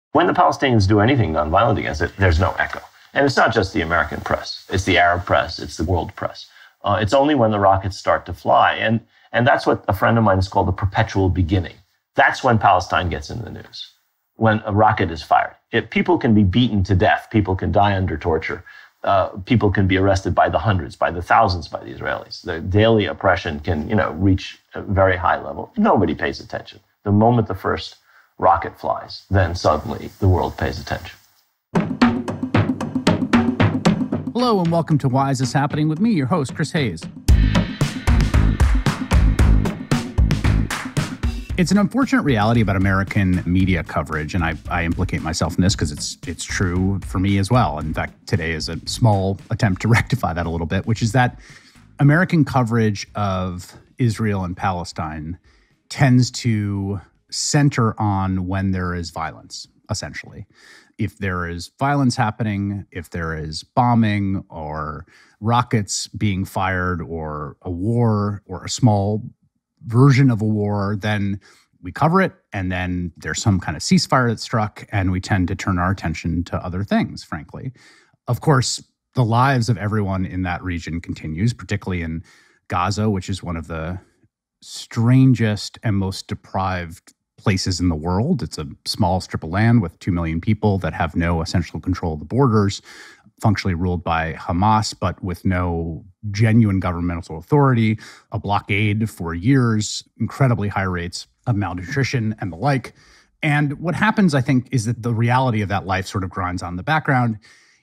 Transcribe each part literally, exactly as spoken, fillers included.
When the Palestinians do anything nonviolent against it, there's no echo. And it's not just the American press. It's the Arab press. It's the world press. Uh, it's only when the rockets start to fly. And, and that's what a friend of mine has called the perpetual beginning. That's when Palestine gets in the news, when a rocket is fired. It, people can be beaten to death. People can die under torture. Uh, people can be arrested by the hundreds, by the thousands by the Israelis. The daily oppression can, you know, reach a very high level. Nobody pays attention. The moment the first rocket flies, then suddenly the world pays attention. Hello and welcome to Why Is This Happening with me, your host, Chris Hayes. It's an unfortunate reality about American media coverage, and I, I implicate myself in this because it's it's true for me as well. In fact, today is a small attempt to rectify that a little bit, which is that American coverage of Israel and Palestine tends to center on when there is violence, essentially. If there is violence happening, if there is bombing or rockets being fired or a war or a small version of a war, then we cover it, and then there's some kind of ceasefire that's struck, and we tend to turn our attention to other things, frankly. Of course, the lives of everyone in that region continues, particularly in Gaza, which is one of the strangest and most deprived places in the world. It's a small strip of land with two million people that have no essential control of the borders, functionally ruled by Hamas, but with no genuine governmental authority, a blockade for years, incredibly high rates of malnutrition and the like. And what happens, I think, is that the reality of that life sort of grinds on the background.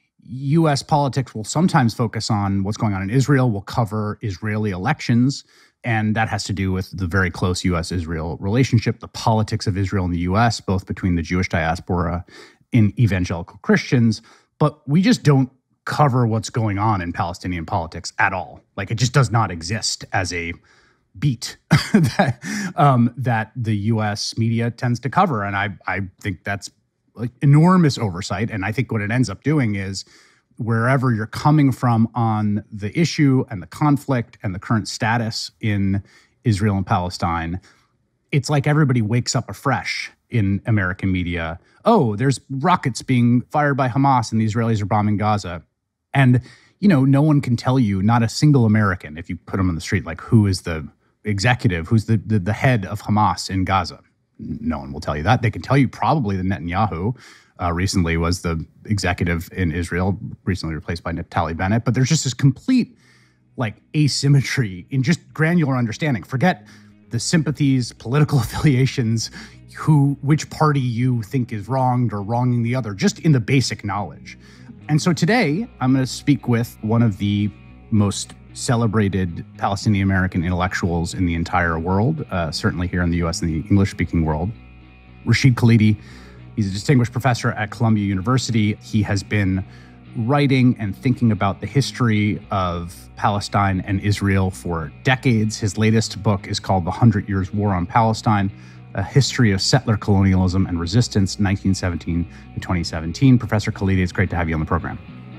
U S politics will sometimes focus on what's going on in Israel, will cover Israeli elections, and that has to do with the very close U S Israel relationship, the politics of Israel and the U S, both between the Jewish diaspora and evangelical Christians. But we just don't cover what's going on in Palestinian politics at all. Like, it just does not exist as a beat that, um, that the U S media tends to cover. And I, I think that's like enormous oversight. And I think what it ends up doing is wherever you're coming from on the issue and the conflict and the current status in Israel and Palestine, it's like everybody wakes up afresh in American media. Oh, there's rockets being fired by Hamas and the Israelis are bombing Gaza. And, you know, no one can tell you, not a single American, if you put them on the street, like, who is the executive, who's the, the, the head of Hamas in Gaza? No one will tell you that. They can tell you probably that Netanyahu uh, recently was the executive in Israel, recently replaced by Naftali Bennett. But there's just this complete, like, asymmetry in just granular understanding. Forget the sympathies, political affiliations, who, which party you think is wronged or wronging the other, just in the basic knowledge. And so today, I'm going to speak with one of the most celebrated Palestinian-American intellectuals in the entire world, uh, certainly here in the U S and the English-speaking world, Rashid Khalidi. He's a distinguished professor at Columbia University. He has been writing and thinking about the history of Palestine and Israel for decades. His latest book is called The Hundred Years' War on Palestine, A History of Settler Colonialism and Resistance, nineteen seventeen to twenty seventeen. Professor Khalidi, it's great to have you on the program.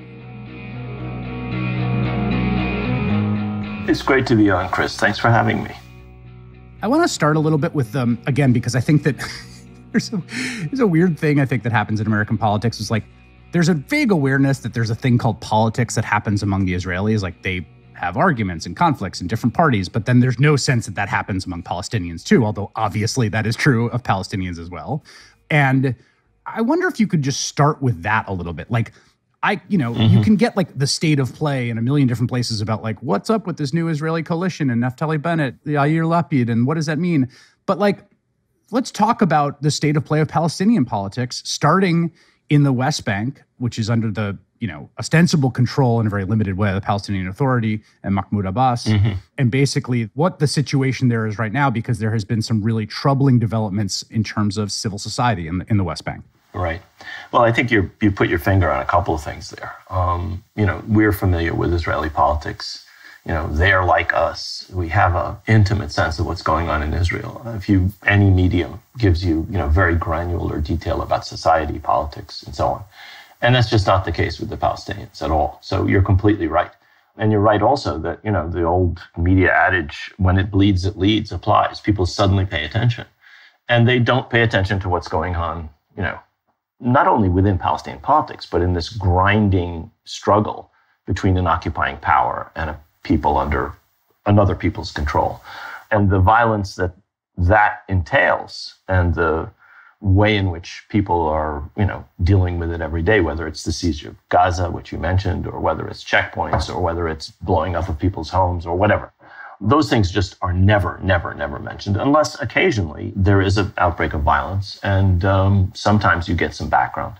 It's great to be on, Chris. Thanks for having me. I want to start a little bit with, um, again, because I think that there's, a, there's a weird thing I think that happens in American politics. Is like, there's a vague awareness that there's a thing called politics that happens among the Israelis. Like, they have arguments and conflicts in different parties, but then there's no sense that that happens among Palestinians too, although obviously that is true of Palestinians as well. And I wonder if you could just start with that a little bit. Like, I, you know, mm-hmm. you can get like the state of play in a million different places about like, what's up with this new Israeli coalition and Naftali Bennett, the Yair Lapid, and what does that mean? But like, let's talk about the state of play of Palestinian politics, starting in the West Bank, which is under the, you know, ostensible control in a very limited way of the Palestinian Authority and Mahmoud Abbas, mm-hmm. and basically what the situation there is right now, because there has been some really troubling developments in terms of civil society in the, in the West Bank. Right. Well, I think you you put your finger on a couple of things there. Um, you know, we're familiar with Israeli politics. You know, they're like us. We have an intimate sense of what's going on in Israel. If you, any medium gives you, you know, very granular detail about society, politics, and so on. And that's just not the case with the Palestinians at all. So you're completely right. And you're right also that, you know, the old media adage, when it bleeds, it leads, applies. People suddenly pay attention. And they don't pay attention to what's going on, you know, not only within Palestinian politics, but in this grinding struggle between an occupying power and a people under another people's control. And the violence that that entails and the way in which people are, you know, dealing with it every day, whether it's the siege of Gaza, which you mentioned, or whether it's checkpoints, or whether it's blowing up of people's homes, or whatever. Those things just are never, never, never mentioned, unless occasionally there is an outbreak of violence, and um, sometimes you get some background.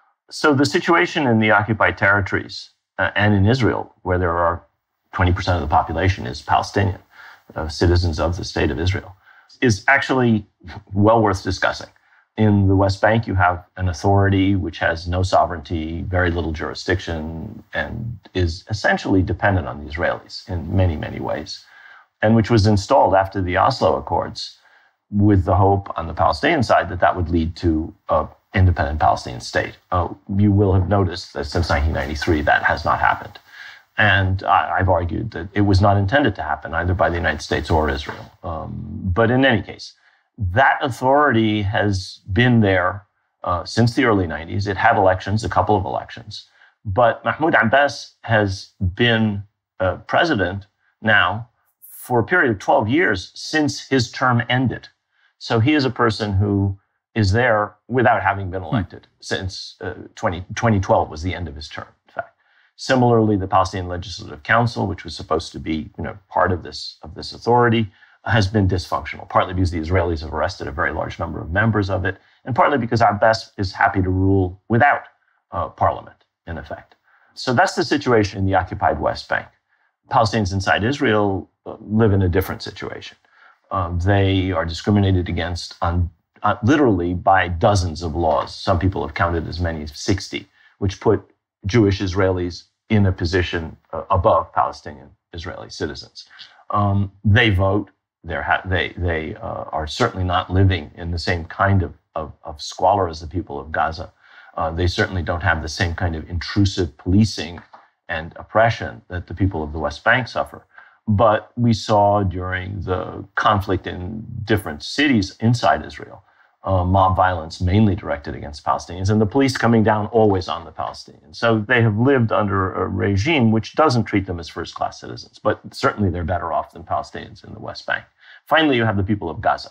So the situation in the occupied territories uh, and in Israel, where there are twenty percent of the population is Palestinian, uh, citizens of the state of Israel, is actually well worth discussing. In the West Bank, you have an authority which has no sovereignty, very little jurisdiction, and is essentially dependent on the Israelis in many, many ways, and which was installed after the Oslo Accords with the hope on the Palestinian side that that would lead to an independent Palestinian state. Uh, you will have noticed that since nineteen ninety-three, that has not happened. And I, I've argued that it was not intended to happen either by the United States or Israel. Um, but in any case, that authority has been there uh, since the early nineties. It had elections, a couple of elections. But Mahmoud Abbas has been uh, president now for a period of twelve years since his term ended. So he is a person who is there without having been elected since uh, twenty twelve was the end of his term, in fact. Similarly, the Palestinian Legislative Council, which was supposed to be, you know, part of this of this authority, has been dysfunctional, partly because the Israelis have arrested a very large number of members of it, and partly because Abbas is happy to rule without uh, parliament, in effect. So that's the situation in the occupied West Bank. Palestinians inside Israel uh, live in a different situation. Um, they are discriminated against on, uh, literally by dozens of laws. Some people have counted as many as sixty, which put Jewish Israelis in a position uh, above Palestinian Israeli citizens. Um, they vote. Ha- they they uh, are certainly not living in the same kind of, of, of squalor as the people of Gaza. Uh, they certainly don't have the same kind of intrusive policing and oppression that the people of the West Bank suffer. But we saw during the conflict in different cities inside Israel, uh, mob violence mainly directed against Palestinians, and the police coming down always on the Palestinians. So they have lived under a regime which doesn't treat them as first-class citizens, but certainly they're better off than Palestinians in the West Bank. Finally, you have the people of Gaza,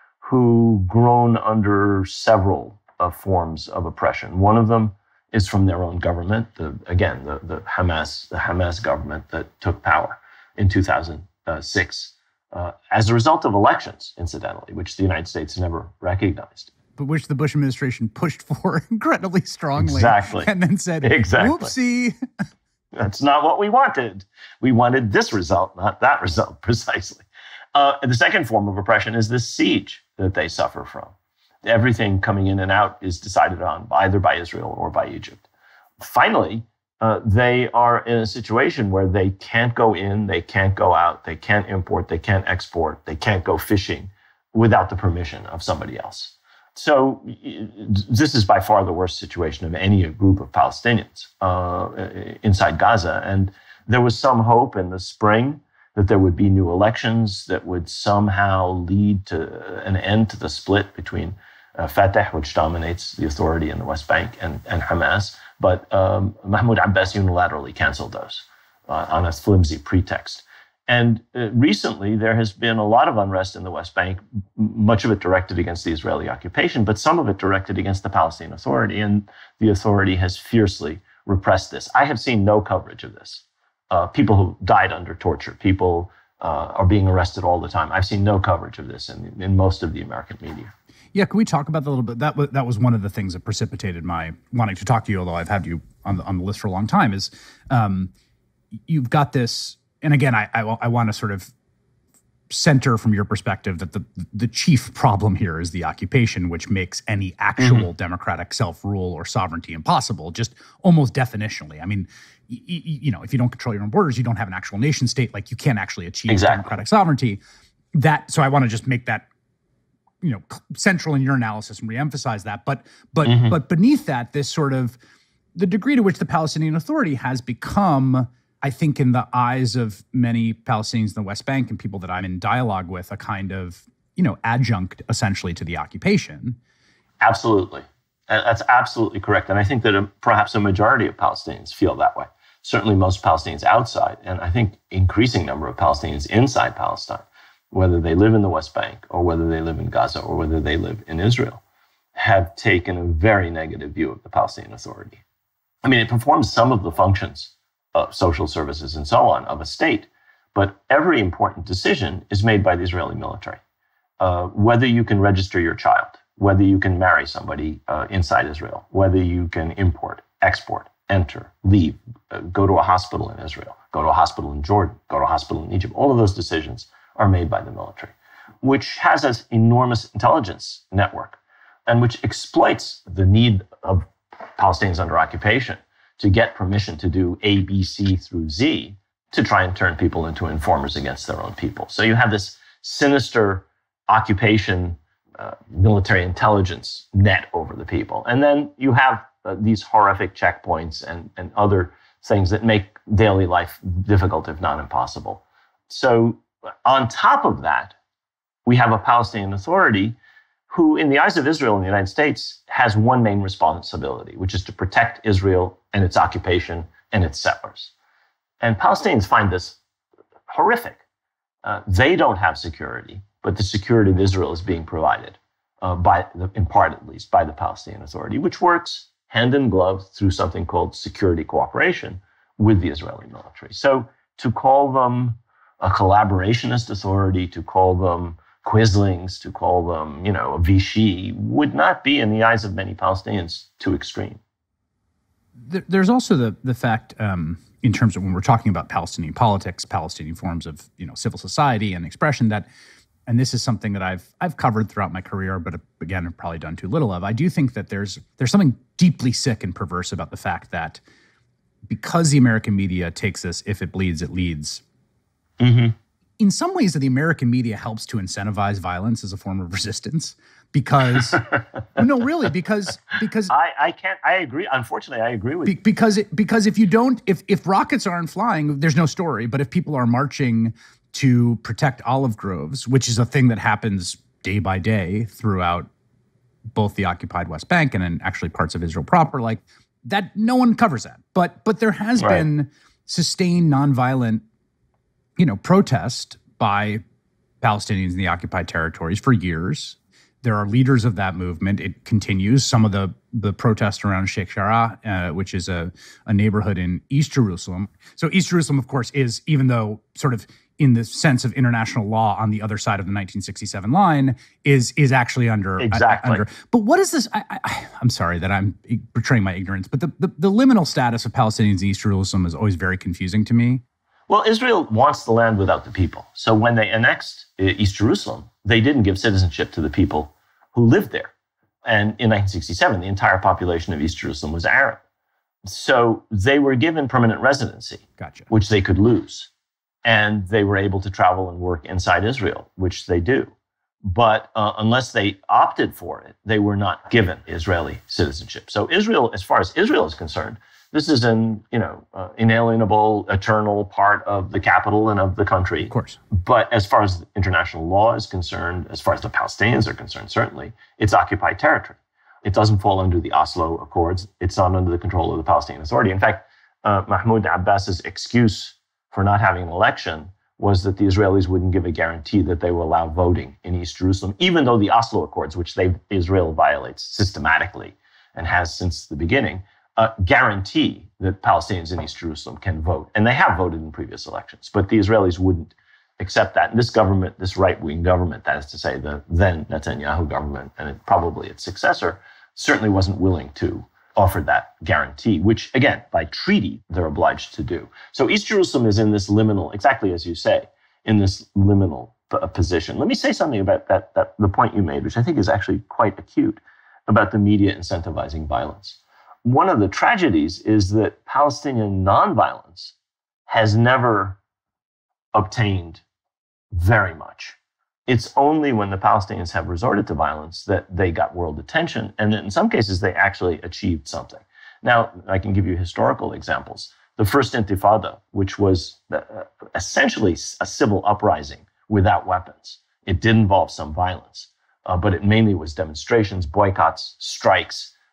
who groan under several uh, forms of oppression. One of them is from their own government, the, again, the, the Hamas, the Hamas government that took power in two thousand six, uh, as a result of elections, incidentally, which the United States never recognized. But which the Bush administration pushed for incredibly strongly. Exactly. And then said, exactly. Whoopsie. That's not what we wanted. We wanted this result, not that result, precisely. Uh, and the second form of oppression is this siege that they suffer from. Everything coming in and out is decided on either by Israel or by Egypt. Finally, uh, they are in a situation where they can't go in, they can't go out, they can't import, they can't export, they can't go fishing without the permission of somebody else. So this is by far the worst situation of any group of Palestinians uh, inside Gaza. And there was some hope in the spring that there would be new elections that would somehow lead to an end to the split between uh, Fatah, which dominates the authority in the West Bank, and, and Hamas. But um, Mahmoud Abbas unilaterally canceled those uh, on a flimsy pretext. And uh, recently, there has been a lot of unrest in the West Bank, much of it directed against the Israeli occupation, but some of it directed against the Palestinian Authority. And the authority has fiercely repressed this. I have seen no coverage of this. Uh, people who died under torture, people uh, are being arrested all the time. I've seen no coverage of this in, in most of the American media. Yeah, can we talk about that a little bit? That was, that was one of the things that precipitated my wanting to talk to you, although I've had you on the, on the list for a long time, is um, you've got this, and again, I, I, I want to sort of center from your perspective that the the chief problem here is the occupation, which makes any actual mm-hmm. democratic self-rule or sovereignty impossible, just almost definitionally. I mean, y- y- you know, if you don't control your own borders, you don't have an actual nation state, like you can't actually achieve exactly. democratic sovereignty. That, so I want to just make that, you know, central in your analysis and reemphasize that. But but mm-hmm. but beneath that, this sort of the degree to which the Palestinian Authority has become, I think, in the eyes of many Palestinians in the West Bank and people that I'm in dialogue with, a kind of, you know, adjunct essentially to the occupation. Absolutely. And that's absolutely correct. And I think that a, perhaps a majority of Palestinians feel that way. Certainly most Palestinians outside, and I think increasing number of Palestinians inside Palestine, whether they live in the West Bank or whether they live in Gaza or whether they live in Israel, have taken a very negative view of the Palestinian Authority. I mean, it performs some of the functions of social services and so on of a state, but every important decision is made by the Israeli military. Uh, whether you can register your child, whether you can marry somebody uh, inside Israel, whether you can import, export, enter, leave, uh, go to a hospital in Israel, go to a hospital in Jordan, go to a hospital in Egypt. All of those decisions are made by the military, which has an enormous intelligence network and which exploits the need of Palestinians under occupation to get permission to do A, B, C through Z to try and turn people into informers against their own people. So you have this sinister occupation uh, military intelligence net over the people. And then you have uh, these horrific checkpoints and, and other things that make daily life difficult, if not impossible. So on top of that, we have a Palestinian Authority who, in the eyes of Israel and the United States, has one main responsibility, which is to protect Israel and its occupation and its settlers. And Palestinians find this horrific. Uh, they don't have security, but the security of Israel is being provided, uh, by the, in part at least, by the Palestinian Authority, which works hand in glove through something called security cooperation with the Israeli military. So to call them a collaborationist authority, to call them Quislings, to call them, you know, a Vichy, would not be, in the eyes of many Palestinians, too extreme. There's also the the fact, um, in terms of when we're talking about Palestinian politics, Palestinian forms of, you know, civil society and expression, that, and this is something that I've I've covered throughout my career, but again, I've probably done too little of. I do think that there's there's something deeply sick and perverse about the fact that because the American media takes this, if it bleeds, it leads. Mm-hmm. In some ways, the American media helps to incentivize violence as a form of resistance, because no, really, because because I, I can't. I agree. Unfortunately, I agree with be, you. Because it, because if you don't, if if rockets aren't flying, there's no story. But if people are marching to protect olive groves, which is a thing that happens day by day throughout both the occupied West Bank and in actually parts of Israel proper, like that, no one covers that. But but there has right. been sustained nonviolent, you know, protest by Palestinians in the occupied territories for years. There are leaders of that movement. It continues. Some of the, the protests around Sheikh Jarrah, uh, which is a, a neighborhood in East Jerusalem. So East Jerusalem, of course, is, even though sort of in the sense of international law on the other side of the nineteen sixty-seven line, is is actually under. Exactly. Uh, under. But what is this? I, I, I'm sorry that I'm betraying my ignorance, but the, the, the liminal status of Palestinians in East Jerusalem is always very confusing to me. Well, Israel wants the land without the people. So when they annexed East Jerusalem, they didn't give citizenship to the people who lived there. And in nineteen sixty-seven, the entire population of East Jerusalem was Arab. So they were given permanent residency, gotcha. which they could lose. And they were able to travel and work inside Israel, which they do. But uh, unless they opted for it, they were not given Israeli citizenship. So Israel, as far as Israel is concerned, this is an, you know, uh, inalienable, eternal part of the capital and of the country. Of course. But as far as international law is concerned, as far as the Palestinians are concerned, certainly, it's occupied territory. It doesn't fall under the Oslo Accords. It's not under the control of the Palestinian Authority. In fact, uh, Mahmoud Abbas's excuse for not having an election was that the Israelis wouldn't give a guarantee that they will allow voting in East Jerusalem, even though the Oslo Accords, which they, Israel violates systematically and has since the beginning, Uh, guarantee that Palestinians in East Jerusalem can vote. And they have voted in previous elections, but the Israelis wouldn't accept that. And this government, this right-wing government, that is to say the then Netanyahu government, and it, probably its successor, certainly wasn't willing to offer that guarantee, which, again, by treaty, they're obliged to do. So East Jerusalem is in this liminal, exactly as you say, in this liminal p- position. Let me say something about that, that, the point you made, which I think is actually quite acute, about the media incentivizing violence. One of the tragedies is that Palestinian nonviolence has never obtained very much. It's only when the Palestinians have resorted to violence that they got world attention, and in some cases they actually achieved something. Now, I can give you historical examples. The first Intifada, which was essentially a civil uprising without weapons. It did involve some violence, uh, but it mainly was demonstrations, boycotts, strikes,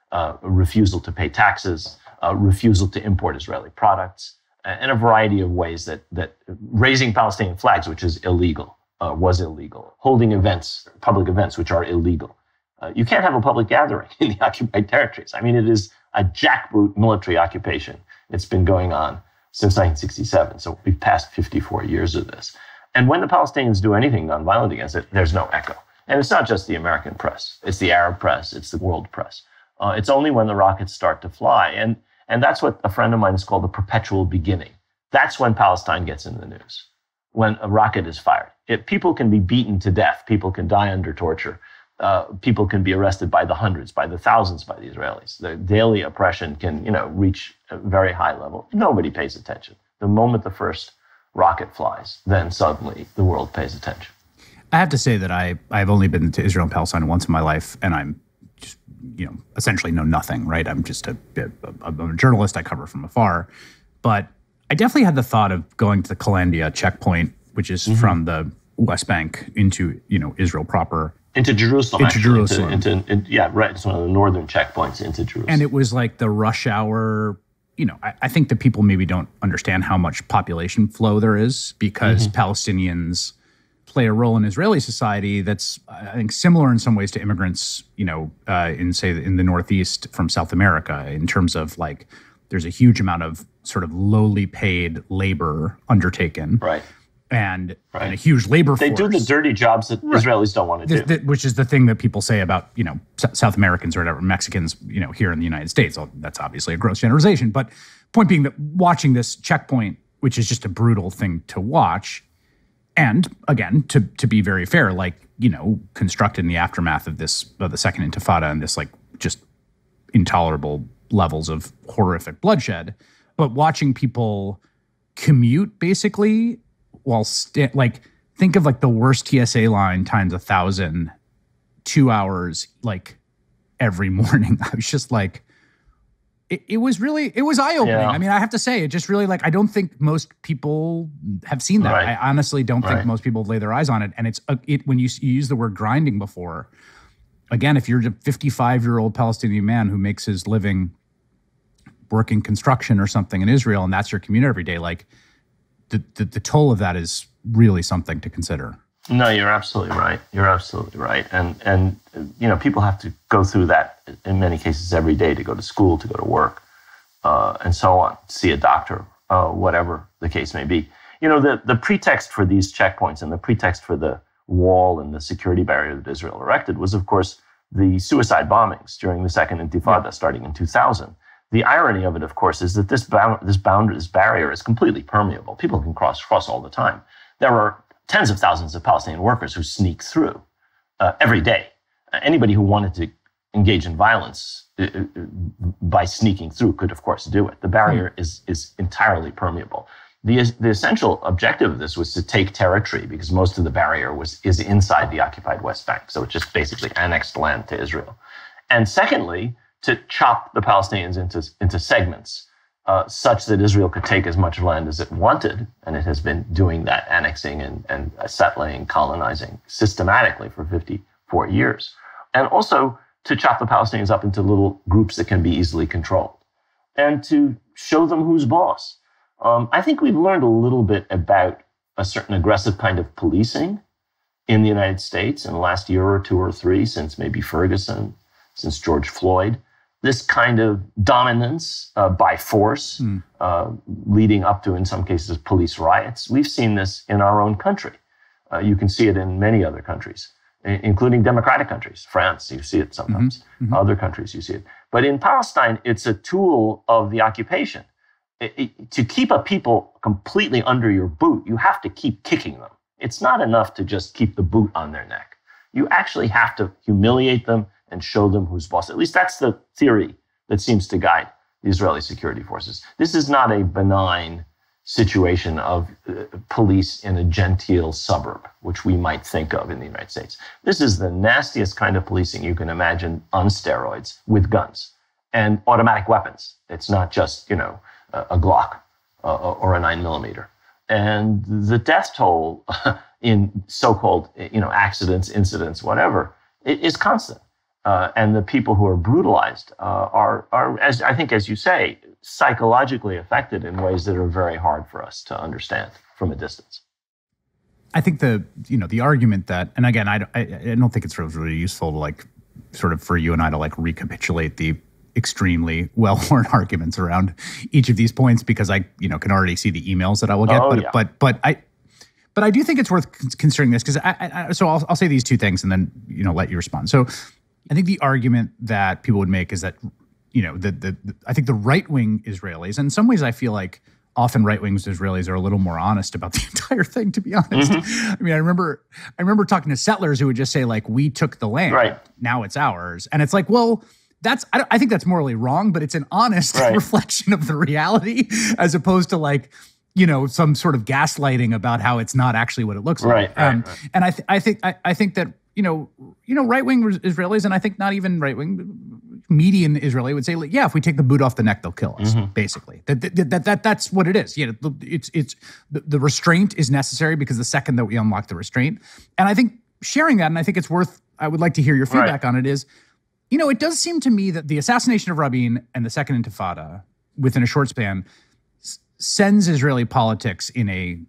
uh, refusal to pay taxes, uh, refusal to import Israeli products, and a variety of ways that, that raising Palestinian flags, which is illegal, uh, was illegal, holding events, public events, which are illegal. Uh, you can't have a public gathering in the occupied territories. I mean, it is a jackboot military occupation. It's been going on since nineteen sixty-seven. So we've passed fifty-four years of this. And when the Palestinians do anything nonviolent against it, there's no echo. And it's not just the American press. It's the Arab press. It's the world press. Uh, it's only when the rockets start to fly. And, and that's what a friend of mine has called the perpetual beginning. That's when Palestine gets in the news, when a rocket is fired. It, people can be beaten to death. People can die under torture. Uh, people can be arrested by the hundreds, by the thousands by the Israelis. The daily oppression can, you know, reach a very high level. Nobody pays attention. The moment the first rocket flies, then suddenly the world pays attention. I have to say that I, I've only been to Israel and Palestine once in my life, and I'm just, you know, essentially know nothing, right? I'm just a, a, I'm a journalist. I cover from afar. But I definitely had the thought of going to the Kalandia checkpoint, which is mm-hmm. from the West Bank into, you know, Israel proper. Into Jerusalem. Into actually. Jerusalem. Into, into, in, yeah, right. It's one of the northern checkpoints into Jerusalem. And it was like the rush hour. You know, I, I think that people maybe don't understand how much population flow there is because mm-hmm. Palestinians play a role in Israeli society that's, I think, similar in some ways to immigrants, you know, uh, in, say, in the Northeast from South America, in terms of, like, there's a huge amount of sort of lowly paid labor undertaken. Right. And, right. and a huge labor they force. They do the dirty jobs that right. Israelis don't want to the, do. The, which is the thing that people say about, you know, S- South Americans or whatever, Mexicans, you know, here in the United States. That's obviously a gross generalization. But point being that watching this checkpoint, which is just a brutal thing to watch, and again, to to be very fair, like, you know, constructed in the aftermath of this, of the Second Intifada and this, like, just intolerable levels of horrific bloodshed. But watching people commute, basically, while st- like think of like the worst T S A line times a thousand, two hours like every morning. I was just like, it, it was really it was eye opening. Yeah. I mean, I have to say, it just really, like, I don't think most people have seen that. Right. I honestly don't right. think most people lay their eyes on it. And it's uh, it when you, you use the word grinding before. Again, if you're a fifty-five year old Palestinian man who makes his living working construction or something in Israel, and that's your commute every day, like. The, the the toll of that is really something to consider. No, you're absolutely right. You're absolutely right. And, and you know, people have to go through that in many cases every day to go to school, to go to work, uh, and so on, see a doctor, uh, whatever the case may be. You know, the, the pretext for these checkpoints and the pretext for the wall and the security barrier that Israel erected was, of course, the suicide bombings during the Second Intifada, yeah. starting in two thousand. The irony of it, of course, is that this bound, this boundary, this barrier is completely permeable. People can cross cross all the time. There are tens of thousands of Palestinian workers who sneak through uh, every day. Uh, anybody who wanted to engage in violence uh, uh, by sneaking through could, of course, do it. The barrier mm. is is entirely permeable. The the essential objective of this was to take territory, because most of the barrier was is inside the occupied West Bank. So it just basically annexed land to Israel. And secondly, to chop the Palestinians into, into segments uh, such that Israel could take as much land as it wanted. And it has been doing that, annexing and, and settling, colonizing systematically for fifty-four years. And also to chop the Palestinians up into little groups that can be easily controlled and to show them who's boss. Um, I think we've learned a little bit about a certain aggressive kind of policing in the United States in the last year or two or three, since maybe Ferguson, since George Floyd. This kind of dominance uh, by force, mm. uh, leading up to, in some cases, police riots. We've seen this in our own country. Uh, you can see it in many other countries, I- including democratic countries. France, you see it sometimes. Mm-hmm. Mm-hmm. Other countries, you see it. But in Palestine, it's a tool of the occupation. It, it, to keep a people completely under your boot, you have to keep kicking them. It's not enough to just keep the boot on their neck. You actually have to humiliate them and show them who's boss. At least that's the theory that seems to guide the Israeli security forces. This is not a benign situation of uh, police in a genteel suburb, which we might think of in the United States. This is the nastiest kind of policing you can imagine on steroids, with guns and automatic weapons. It's not just, you know, a, a Glock uh, or a nine millimeter. And the death toll in so-called, you know, accidents, incidents, whatever, it is constant. Uh, and the people who are brutalized uh, are, are, as I think, as you say, psychologically affected in ways that are very hard for us to understand from a distance. I think the you know the argument that, and again, I, I, I don't think it's really useful to like sort of for you and I to like recapitulate the extremely well-worn arguments around each of these points, because I you know can already see the emails that I will get. Oh, but yeah. but but I. But I do think it's worth considering this, because I, I so I'll, I'll say these two things and then you know let you respond. So I think the argument that people would make is that you know the the, the I think the right wing Israelis, and in some ways I feel like often right wing Israelis are a little more honest about the entire thing. To be honest, mm-hmm. I mean I remember I remember talking to settlers who would just say like, we took the land, right. now it's ours, and it's like, well. That's I, I think that's morally wrong, but it's an honest right. reflection of the reality, as opposed to like. you know, some sort of gaslighting about how it's not actually what it looks right, like. Right, um, right. And I, th- I think, I, I think that you know, you know, right-wing Israelis, and I think not even right-wing, median Israeli would say, like, yeah, if we take the boot off the neck, they'll kill us. Mm-hmm. Basically, that, that that that that's what it is. You know, it's it's the, the restraint is necessary, because the second that we unlock the restraint, and I think sharing that, and I think it's worth. I would like to hear your feedback right. on it. Is, you know, it does seem to me that the assassination of Rabin and the Second Intifada, within a short span, sends Israeli politics in a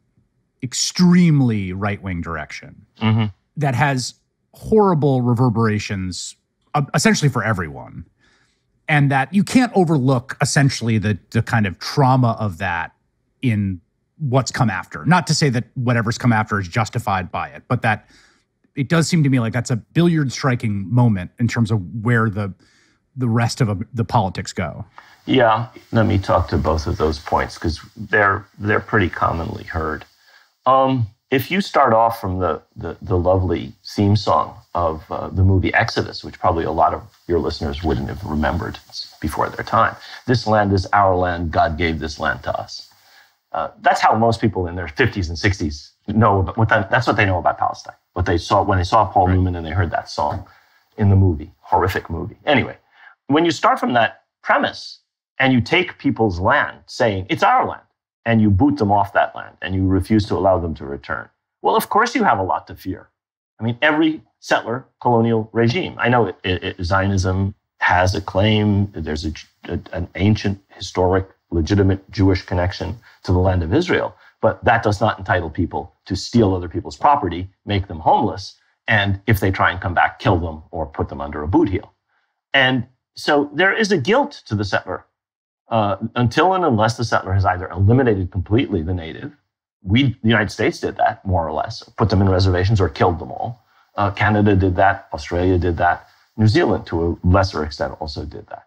extremely right-wing direction mm-hmm. that has horrible reverberations, uh, essentially for everyone, and that you can't overlook essentially the the kind of trauma of that in what's come after. Not to say that whatever's come after is justified by it, but that it does seem to me like that's a billiard striking moment in terms of where the the rest of a, the politics go. Yeah, let me talk to both of those points, because they're they're pretty commonly heard. Um, if you start off from the the, the lovely theme song of uh, the movie Exodus, which probably a lot of your listeners wouldn't have remembered before their time, "This land is our land, God gave this land to us." Uh, that's how most people in their fifties and sixties know about what that, that's what they know about Palestine. What they saw when they saw Paul right. Newman and they heard that song in the movie, horrific movie. Anyway, when you start from that premise, and you take people's land, saying, it's our land, and you boot them off that land, and you refuse to allow them to return, well, of course you have a lot to fear. I mean, every settler colonial regime, I know it, it, it, Zionism has a claim, there's a, a, an ancient, historic, legitimate Jewish connection to the land of Israel, but that does not entitle people to steal other people's property, make them homeless, and if they try and come back, kill them or put them under a boot heel. And so there is a guilt to the settler. Uh, until and unless the settler has either eliminated completely the native, we, the United States did that, more or less, put them in reservations or killed them all. Uh, Canada did that, Australia did that, New Zealand to a lesser extent also did that.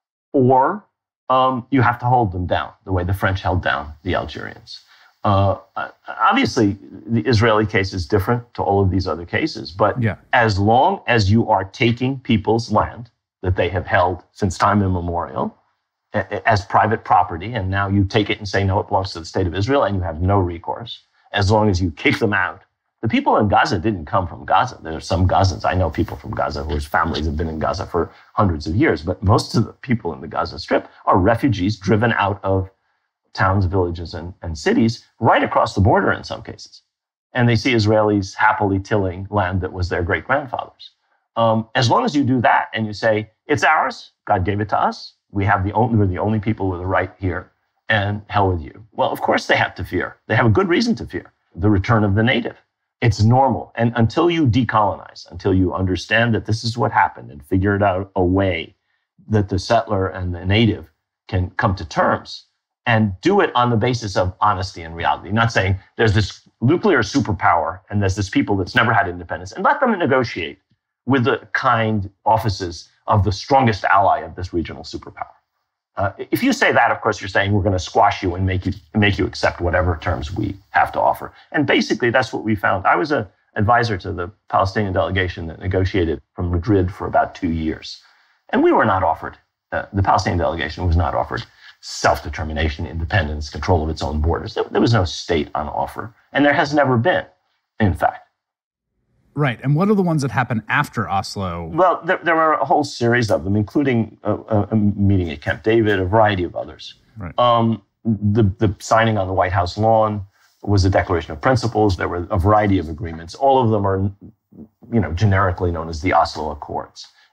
Or um, you have to hold them down, the way the French held down the Algerians. Uh, obviously, the Israeli case is different to all of these other cases, but yeah. as long as you are taking people's land that they have held since time immemorial, as private property, and now you take it and say, no, it belongs to the state of Israel, and you have no recourse, as long as you kick them out. The people in Gaza didn't come from Gaza. There are some Gazans. I know people from Gaza whose families have been in Gaza for hundreds of years, but most of the people in the Gaza Strip are refugees driven out of towns, villages, and, and cities right across the border in some cases. And they see Israelis happily tilling land that was their great-grandfathers. Um, as long as you do that and you say, it's ours, God gave it to us, we have the only, we're the only people with a right here, and hell with you. Well, of course they have to fear. They have a good reason to fear the return of the native. It's normal. And until you decolonize, until you understand that this is what happened and figure it out a way that the settler and the native can come to terms and do it on the basis of honesty and reality. Not saying there's this nuclear superpower and there's this people that's never had independence, and let them negotiate with the kind offices of the strongest ally of this regional superpower. Uh, if you say that, of course, you're saying we're going to squash you and make you make you accept whatever terms we have to offer. And basically, that's what we found. I was an advisor to the Palestinian delegation that negotiated from Madrid for about two years. And we were not offered, uh, the Palestinian delegation was not offered self-determination, independence, control of its own borders. There, there was no state on offer. And there has never been, in fact. Right. And what are the ones that happened after Oslo? Well, there, there were a whole series of them, including a, a meeting at Camp David, a variety of others. Right. Um, the, the signing on the White House lawn was a declaration of principles. There were a variety of agreements. All of them are, you know, generically known as the Oslo Accords.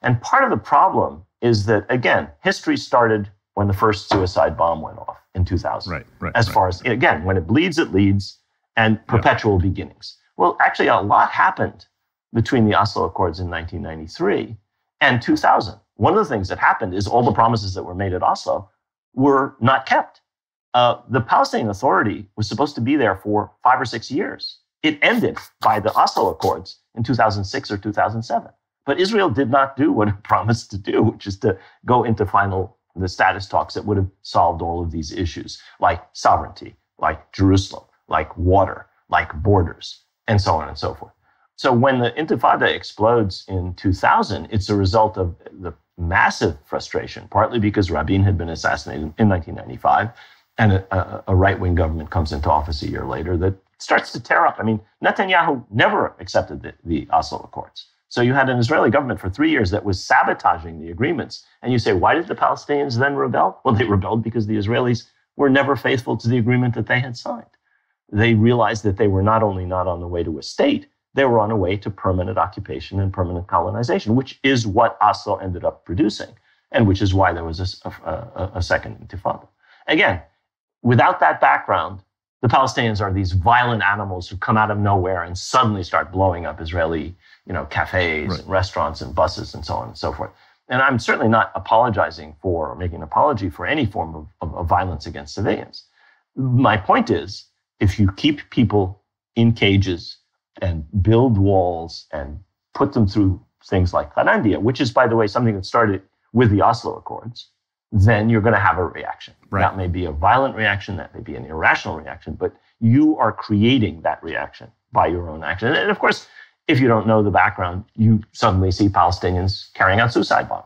And part of the problem is that, again, history started when the first suicide bomb went off in two thousand. Right, right. As right. far as, again, when it bleeds, it leads, and perpetual yep. beginnings. Well, actually, a lot happened between the Oslo Accords in nineteen ninety-three and two thousand. One of the things that happened is all the promises that were made at Oslo were not kept. Uh, the Palestinian Authority was supposed to be there for five or six years. It ended by the Oslo Accords in two thousand six or two thousand seven. But Israel did not do what it promised to do, which is to go into final the status talks that would have solved all of these issues, like sovereignty, like Jerusalem, like water, like borders, and so on and so forth. So when the Intifada explodes in two thousand, it's a result of the massive frustration, partly because Rabin had been assassinated in nineteen ninety-five, and a, a, a right-wing government comes into office a year later that starts to tear up. I mean, Netanyahu never accepted the, the Oslo Accords. So you had an Israeli government for three years that was sabotaging the agreements. And you say, why did the Palestinians then rebel? Well, they rebelled because the Israelis were never faithful to the agreement that they had signed. They realized that they were not only not on the way to a state, they were on a way to permanent occupation and permanent colonization, which is what Oslo ended up producing, and which is why there was a, a, a second intifada. Again, without that background, the Palestinians are these violent animals who come out of nowhere and suddenly start blowing up Israeli, you know, cafes, right. and restaurants and buses and so on and so forth. And I'm certainly not apologizing for or making an apology for any form of, of, of violence against civilians. My point is, if you keep people in cages and build walls and put them through things like Qarandia, which is, by the way, something that started with the Oslo Accords, then you're going to have a reaction. Right. That may be a violent reaction, that may be an irrational reaction, but you are creating that reaction by your own action. And of course, if you don't know the background, you suddenly see Palestinians carrying out suicide bombings.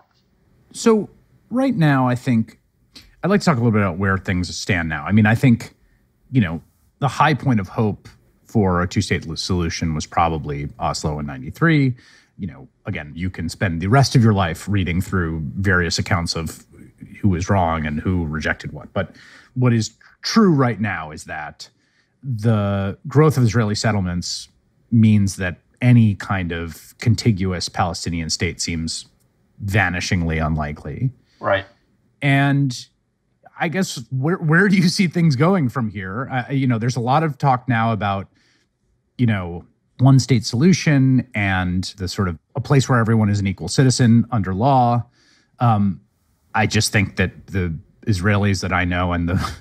So right now, I think, I'd like to talk a little bit about where things stand now. I mean, I think, you know, the high point of hope for a two-state solution was probably Oslo in ninety-three. You know, again, you can spend the rest of your life reading through various accounts of who was wrong and who rejected what. But what is true right now is that the growth of Israeli settlements means that any kind of contiguous Palestinian state seems vanishingly unlikely. Right. And I guess where where do you see things going from here? Uh, you know, there's a lot of talk now about, you know, one state solution and the sort of a place where everyone is an equal citizen under law. Um, I just think that the Israelis that I know and the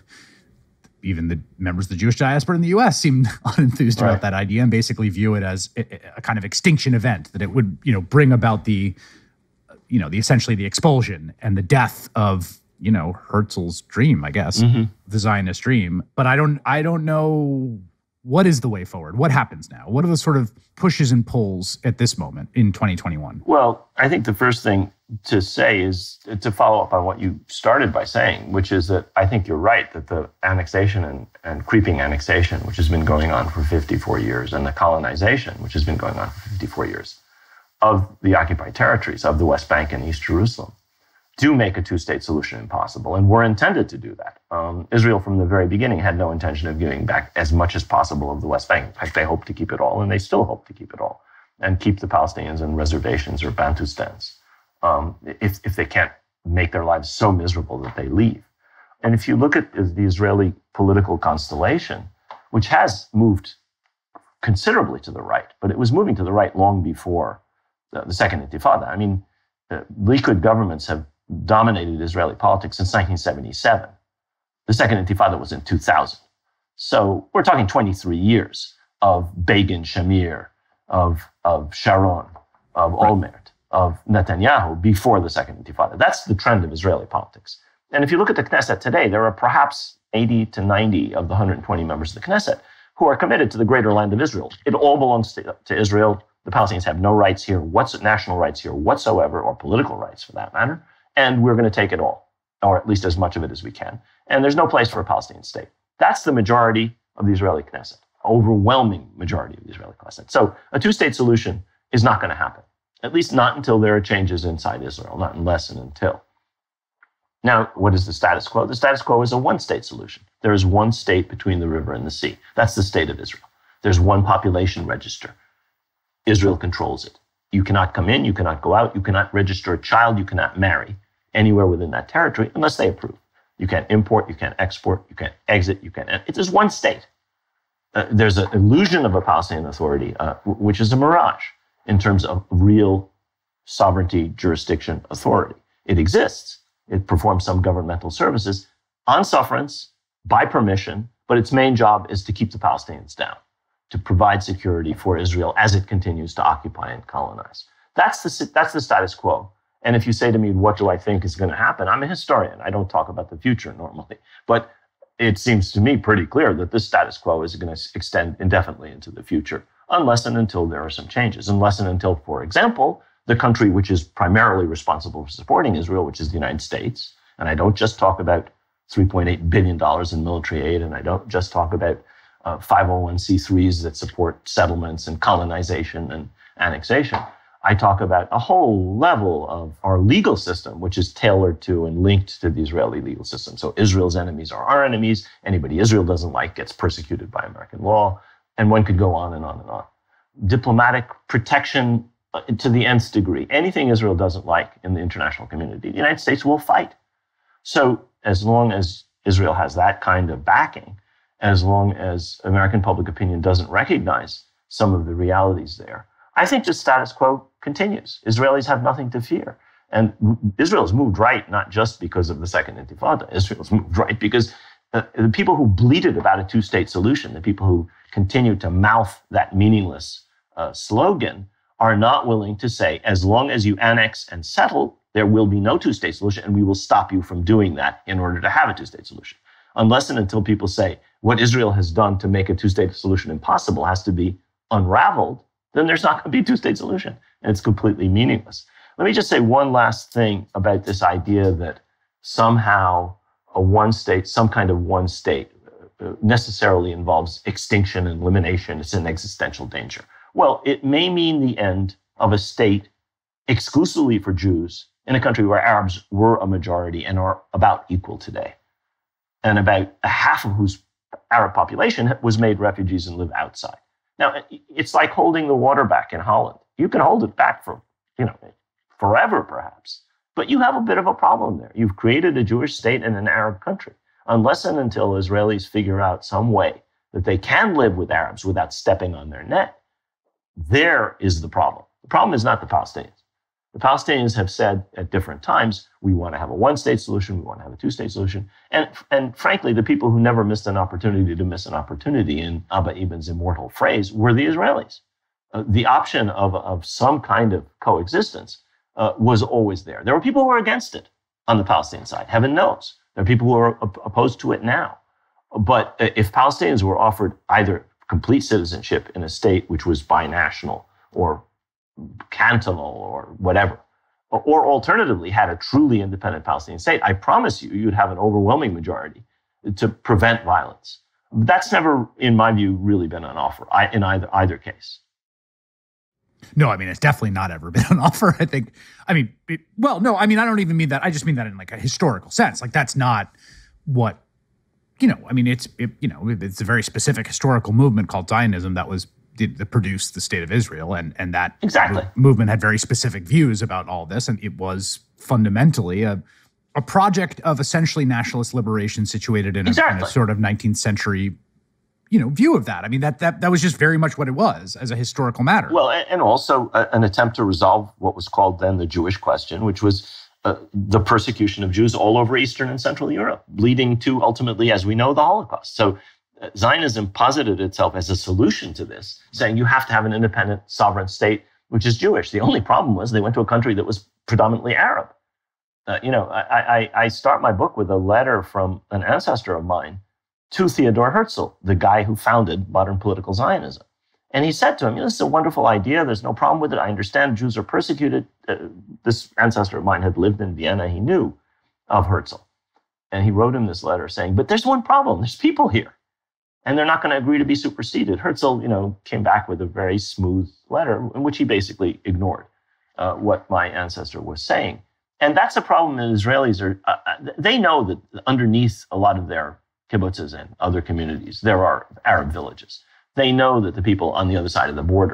even the members of the Jewish diaspora in the U S seem unenthused right. about that idea and basically view it as a, a kind of extinction event, that it would, you know, bring about the, you know, the essentially the expulsion and the death of, you know, Herzl's dream, I guess, mm-hmm. the Zionist dream. But I don't, I don't know what is the way forward. What happens now? What are the sort of pushes and pulls at this moment in twenty twenty-one? Well, I think the first thing to say is to follow up on what you started by saying, which is that I think you're right, that the annexation and, and creeping annexation, which has been going on for fifty-four years, and the colonization, which has been going on for fifty-four years, of the occupied territories of the West Bank and East Jerusalem, do make a two-state solution impossible, and were intended to do that. Um, Israel, from the very beginning, had no intention of giving back as much as possible of the West Bank. In fact, they hoped to keep it all, and they still hope to keep it all, and keep the Palestinians in reservations or Bantustans, um, if, if they can't make their lives so miserable that they leave. And if you look at the Israeli political constellation, which has moved considerably to the right, but it was moving to the right long before the, the Second Intifada. I mean, uh, Likud governments have dominated Israeli politics since nineteen seventy-seven. The Second Intifada was in two thousand. So we're talking twenty-three years of Begin, Shamir, of, of Sharon, of Olmert, of Netanyahu before the Second Intifada. That's the trend of Israeli politics. And if you look at the Knesset today, there are perhaps eighty to ninety of the one hundred twenty members of the Knesset who are committed to the greater land of Israel. It all belongs to, to Israel. The Palestinians have no rights here, what's national rights here whatsoever, or political rights for that matter. And we're going to take it all, or at least as much of it as we can. And there's no place for a Palestinian state. That's the majority of the Israeli Knesset, overwhelming majority of the Israeli Knesset. So a two-state solution is not going to happen, at least not until there are changes inside Israel, not unless and until. Now, what is the status quo? The status quo is a one-state solution. There is one state between the river and the sea. That's the state of Israel. There's one population register. Israel controls it. You cannot come in, you cannot go out, you cannot register a child, you cannot marry anywhere within that territory unless they approve. You can't import, you can't export, you can't exit, you can't. It's just one state. Uh, there's an illusion of a Palestinian authority, uh, which is a mirage in terms of real sovereignty, jurisdiction, authority. It exists. It performs some governmental services on sufferance, by permission, but its main job is to keep the Palestinians down, to provide security for Israel as it continues to occupy and colonize. That's the, that's the status quo. And if you say to me, what do I think is going to happen? I'm a historian. I don't talk about the future normally. But it seems to me pretty clear that this status quo is going to extend indefinitely into the future, unless and until there are some changes. Unless and until, for example, the country which is primarily responsible for supporting Israel, which is the United States, and I don't just talk about three point eight billion dollars in military aid, and I don't just talk about uh, five oh one c threes that support settlements and colonization and annexation. I talk about a whole level of our legal system, which is tailored to and linked to the Israeli legal system. So Israel's enemies are our enemies. Anybody Israel doesn't like gets persecuted by American law. And one could go on and on and on. Diplomatic protection to the nth degree. Anything Israel doesn't like in the international community, the United States will fight. So as long as Israel has that kind of backing, as long as American public opinion doesn't recognize some of the realities there, I think the status quo continues. Israelis have nothing to fear. And Israel's moved right, not just because of the Second Intifada. Israel's moved right because the, the people who bleated about a two-state solution, the people who continue to mouth that meaningless uh, slogan, are not willing to say, as long as you annex and settle, there will be no two-state solution, and we will stop you from doing that in order to have a two-state solution. Unless and until people say what Israel has done to make a two-state solution impossible has to be unraveled, then there's not going to be a two-state solution, and it's completely meaningless. Let me just say one last thing about this idea that somehow a one-state, some kind of one-state uh, necessarily involves extinction and elimination. It's an existential danger. Well, it may mean the end of a state exclusively for Jews in a country where Arabs were a majority and are about equal today, and about a half of whose Arab population was made refugees and live outside. Now, it's like holding the water back in Holland. You can hold it back for, you know, forever perhaps, but you have a bit of a problem there. You've created a Jewish state in an Arab country. Unless and until Israelis figure out some way that they can live with Arabs without stepping on their neck, there is the problem. The problem is not the Palestinians. The Palestinians have said at different times, we want to have a one-state solution, we want to have a two-state solution. And, and frankly, the people who never missed an opportunity to miss an opportunity, in Abba Eban's immortal phrase, were the Israelis. Uh, the option of, of some kind of coexistence uh, was always there. There were people who were against it on the Palestinian side, heaven knows. There are people who are op- opposed to it now. But if Palestinians were offered either complete citizenship in a state which was binational or cantonal or whatever, or alternatively had a truly independent Palestinian state, I promise you, you'd have an overwhelming majority to prevent violence. That's never, in my view, really been on offer in either either case. No, I mean, it's definitely not ever been on offer. I think, I mean, it, well, no, I mean, I don't even mean that. I just mean that in like a historical sense. Like that's not what, you know, I mean, it's, it, you know, it's a very specific historical movement called Zionism that was did that produced the state of Israel, and and that exactly. movement had very specific views about all this, and it was fundamentally a a project of essentially nationalist liberation situated in a, exactly. in a sort of nineteenth century, you know, view of that. I mean, that that that was just very much what it was as a historical matter. Well, and also an attempt to resolve what was called then the Jewish question, which was uh, the persecution of Jews all over Eastern and Central Europe, leading to ultimately, as we know, the Holocaust. So Zionism posited itself as a solution to this, saying you have to have an independent sovereign state, which is Jewish. The only problem was they went to a country that was predominantly Arab. Uh, you know, I, I, I start my book with a letter from an ancestor of mine to Theodor Herzl, the guy who founded modern political Zionism. And he said to him, you know, this is a wonderful idea. There's no problem with it. I understand Jews are persecuted. Uh, this ancestor of mine had lived in Vienna. He knew of Herzl. And he wrote him this letter saying, but there's one problem. There's people here. And they're not going to agree to be superseded. Herzl, you know, came back with a very smooth letter in which he basically ignored uh, what my ancestor was saying. And that's a problem that Israelis are, uh, they know that underneath a lot of their kibbutzes and other communities, there are Arab villages. They know that the people on the other side of the border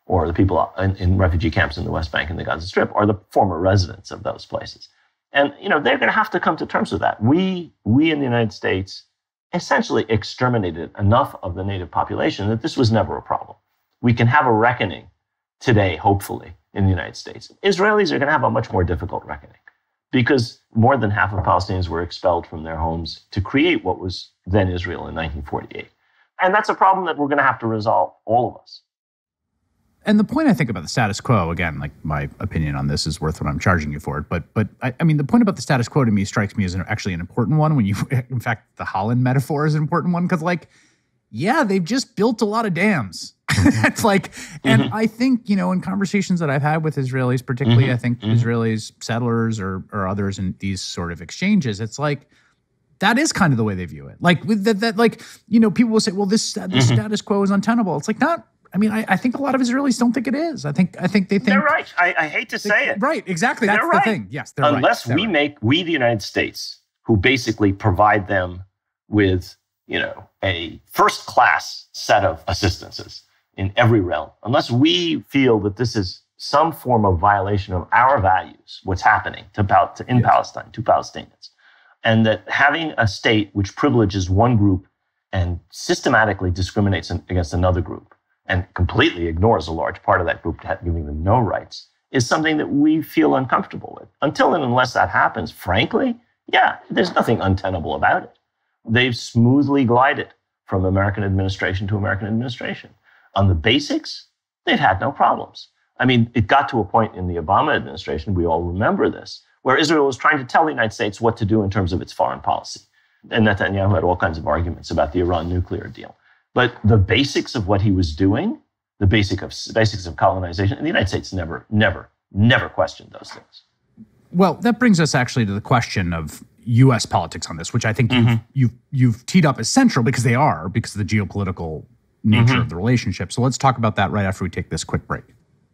or the people in, in refugee camps in the West Bank and the Gaza Strip are the former residents of those places. And, you know, they're going to have to come to terms with that. We, we in the United States essentially exterminated enough of the native population that this was never a problem. We can have a reckoning today, hopefully, in the United States. Israelis are going to have a much more difficult reckoning because more than half of Palestinians were expelled from their homes to create what was then Israel in nineteen forty-eight. And that's a problem that we're going to have to resolve, all of us. And the point I think about the status quo, again, like my opinion on this is worth what I'm charging you for it. But but I, I mean, the point about the status quo to me strikes me as an, actually an important one. When you, in fact, the Holland metaphor is an important one because, like, yeah, they've just built a lot of dams. It's like, and mm-hmm. I think, you know, in conversations that I've had with Israelis, particularly, mm-hmm. I think mm-hmm. Israelis, settlers or or others in these sort of exchanges, it's like, that is kind of the way they view it. Like with that, that like, you know, people will say, well, this, this mm-hmm. status quo is untenable. It's like, not, I mean, I, I think a lot of Israelis don't think it is. I think, I think they think. They're right. I, I hate to they, say it. Right. Exactly. That's they're the right. thing. Yes. They're Unless right. we right. make, we, the United States, who basically provide them with, you know, a first class set of assistances in every realm, unless we feel that this is some form of violation of our values, what's happening to, to in yes. Palestine, to Palestinians, and that having a state which privileges one group and systematically discriminates against another group and completely ignores a large part of that group, giving them no rights, is something that we feel uncomfortable with. Until and unless that happens, frankly, yeah, there's nothing untenable about it. They've smoothly glided from American administration to American administration. On the basics, they've had no problems. I mean, it got to a point in the Obama administration, we all remember this, where Israel was trying to tell the United States what to do in terms of its foreign policy. And Netanyahu had all kinds of arguments about the Iran nuclear deal. But the basics of what he was doing, the basic of, basics of colonization, and the United States never, never, never questioned those things. Well, that brings us actually to the question of U S politics on this, which I think mm-hmm. you've, you've, you've teed up as central because they are, because of the geopolitical nature mm-hmm. of the relationship. So let's talk about that right after we take this quick break.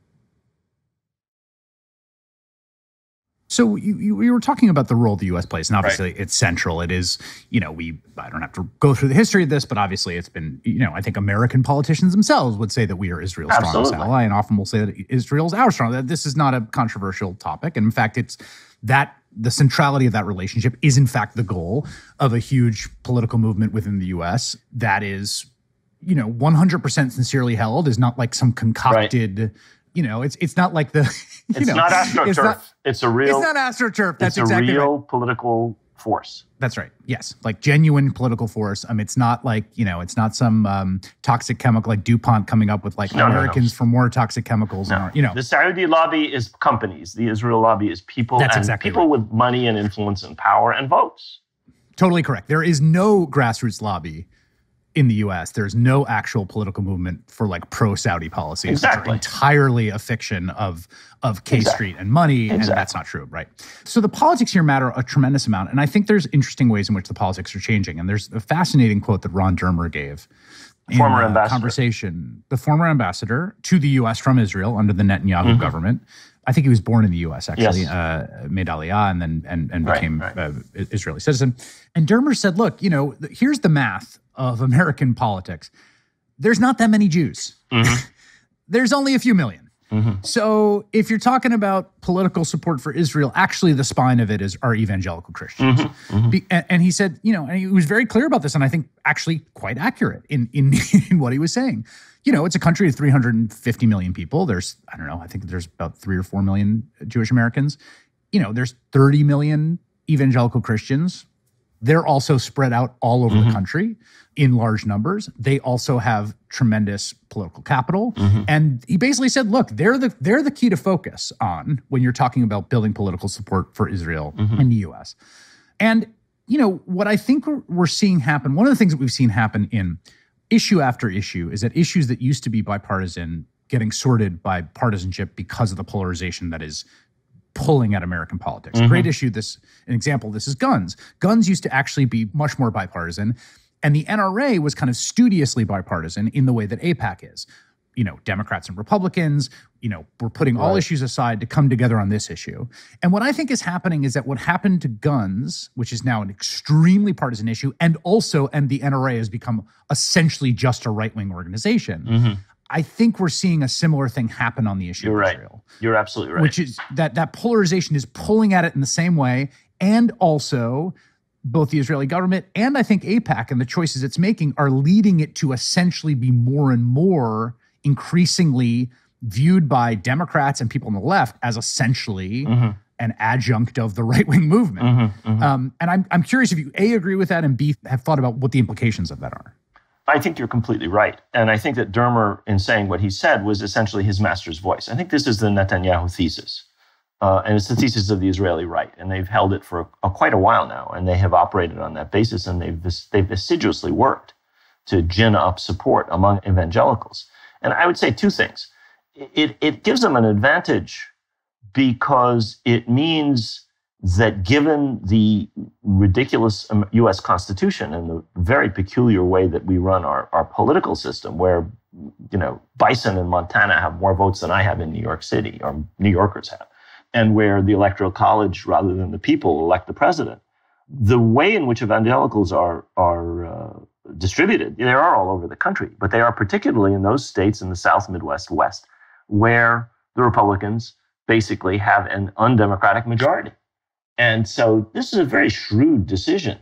So you, you, we were talking about the role the U S plays, and obviously right. it's central. It is, you know, we, I don't have to go through the history of this, but obviously it's been, you know, I think American politicians themselves would say that we are Israel's Absolutely. strongest ally, and often will say that Israel's our strongest. This is not a controversial topic. And in fact, it's that the centrality of that relationship is in fact the goal of a huge political movement within the U S that is, you know, one hundred percent sincerely held, is not like some concocted, right. you know, it's it's not like the, you it's know. Not AstroTurf. It's, not, it's a real. It's not AstroTurf. That's it's exactly a real right. political force. That's right. Yes. Like genuine political force. I mean, it's not like, you know, it's not some um, toxic chemical like DuPont coming up with like no, Americans no, no. for more toxic chemicals. No. And our, you know. The Saudi lobby is companies. The Israel lobby is people. That's and exactly people right. with money and influence and power and votes. Totally correct. There is no grassroots lobby in the U S. There's no actual political movement for like pro-Saudi policies. Exactly. It's entirely a fiction of, of K exactly. Street and money, exactly. and that's not true, right? So the politics here matter a tremendous amount, and I think there's interesting ways in which the politics are changing. And there's a fascinating quote that Ron Dermer gave in former a ambassador. conversation, the former ambassador to the U S from Israel under the Netanyahu mm-hmm. government. I think he was born in the U S actually, yes. uh, made Aliyah and then and, and became right, right. an Israeli citizen. And Dermer said, look, you know, here's the math of American politics. There's not that many Jews. Mm-hmm. There's only a few million. Mm-hmm. So if you're talking about political support for Israel, actually the spine of it is are evangelical Christians. Mm-hmm. Mm-hmm. Be, and, and he said, you know, and he was very clear about this, and I think actually quite accurate in, in, in what he was saying. You know, it's a country of three hundred fifty million people. There's, I don't know, I think there's about three or four million Jewish Americans. You know, there's thirty million evangelical Christians. They're also spread out all over mm-hmm. the country in large numbers. They also have tremendous political capital. Mm-hmm. And he basically said, look, they're the they're the key to focus on when you're talking about building political support for Israel mm-hmm. in the U S. And, you know, what I think we're, we're seeing happen, one of the things that we've seen happen in issue after issue is that issues that used to be bipartisan getting sorted by partisanship because of the polarization that is pulling at American politics. Mm-hmm. A great issue, this an example of this is guns. Guns used to actually be much more bipartisan, and the N R A was kind of studiously bipartisan in the way that AIPAC is. You know, Democrats and Republicans, you know, we're putting right. all issues aside to come together on this issue. And what I think is happening is that what happened to guns, which is now an extremely partisan issue, and also, and the N R A has become essentially just a right-wing organization. Mm-hmm. I think we're seeing a similar thing happen on the issue You're of right. Israel. You're absolutely right. Which is that that polarization is pulling at it in the same way, and also both the Israeli government and I think AIPAC and the choices it's making are leading it to essentially be more and more increasingly viewed by Democrats and people on the left as essentially mm-hmm. an adjunct of the right-wing movement. Mm-hmm, mm-hmm. Um, and I'm I'm curious if you A, agree with that, and B, have thought about what the implications of that are. I think you're completely right. And I think that Dermer, in saying what he said, was essentially his master's voice. I think this is the Netanyahu thesis. Uh, and it's the thesis of the Israeli right. And they've held it for a, a, quite a while now. And they have operated on that basis. And they've, they've assiduously worked to gin up support among evangelicals. And I would say two things. It, it gives them an advantage because it means that given the ridiculous U S Constitution and the very peculiar way that we run our, our political system, where, you know, Bison in Montana have more votes than I have in New York City, or New Yorkers have, and where the Electoral College, rather than the people, elect the president, the way in which evangelicals are, are uh, distributed, they are all over the country, but they are particularly in those states in the South, Midwest, West, where the Republicans basically have an undemocratic majority. And so this is a very shrewd decision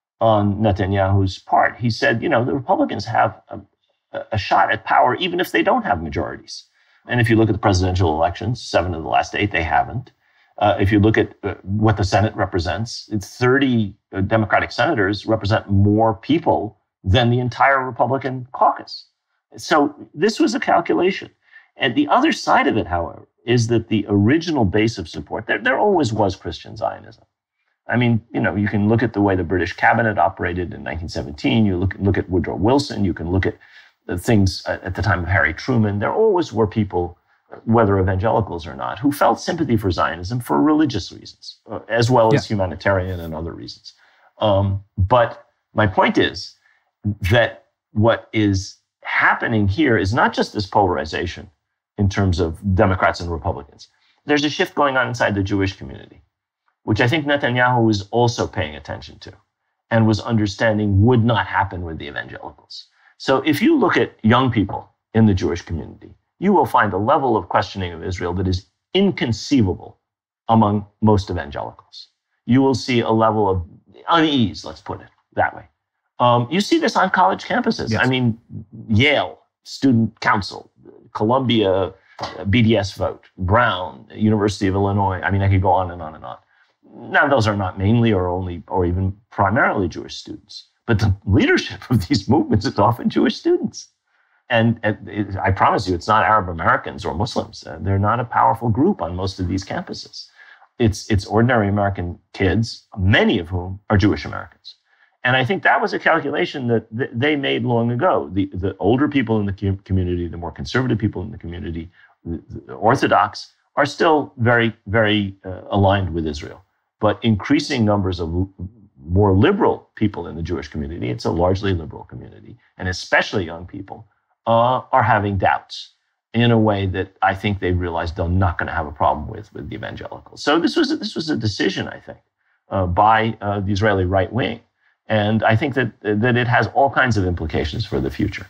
on Netanyahu's part. He said, you know, the Republicans have a, a shot at power even if they don't have majorities. And if you look at the presidential elections, seven of the last eight, they haven't. Uh, if you look at uh, what the Senate represents, it's thirty uh, Democratic senators represent more people than the entire Republican caucus. So this was a calculation. And the other side of it, however, is that the original base of support, there, there always was Christian Zionism. I mean, you know, you can look at the way the British cabinet operated in nineteen seventeen. You look, look at Woodrow Wilson. You can look at the things at the time of Harry Truman. There always were people, whether evangelicals or not, who felt sympathy for Zionism for religious reasons, as well as yeah. humanitarian and other reasons. Um, but my point is that what is happening here is not just this polarization in terms of Democrats and Republicans. There's a shift going on inside the Jewish community, which I think Netanyahu was also paying attention to and was understanding would not happen with the evangelicals. So if you look at young people in the Jewish community, you will find a level of questioning of Israel that is inconceivable among most evangelicals. You will see a level of unease, let's put it that way. Um, you see this on college campuses. Yes. I mean, Yale Student Council, Columbia B D S vote, Brown, University of Illinois. I mean, I could go on and on and on. Now, those are not mainly or only or even primarily Jewish students, but the leadership of these movements is often Jewish students. And, and it, I promise you, it's not Arab Americans or Muslims. Uh, they're not a powerful group on most of these campuses. It's, it's ordinary American kids, many of whom are Jewish Americans. And I think that was a calculation that th- they made long ago. The, the older people in the com- community, the more conservative people in the community, the, the Orthodox, are still very, very uh, aligned with Israel. But increasing numbers of l- more liberal people in the Jewish community, it's a largely liberal community, and especially young people, uh, are having doubts in a way that I think they realized they're not going to have a problem with with the evangelicals. So this was a, this was a decision, I think, uh, by uh, the Israeli right wing. And I think that that it has all kinds of implications for the future.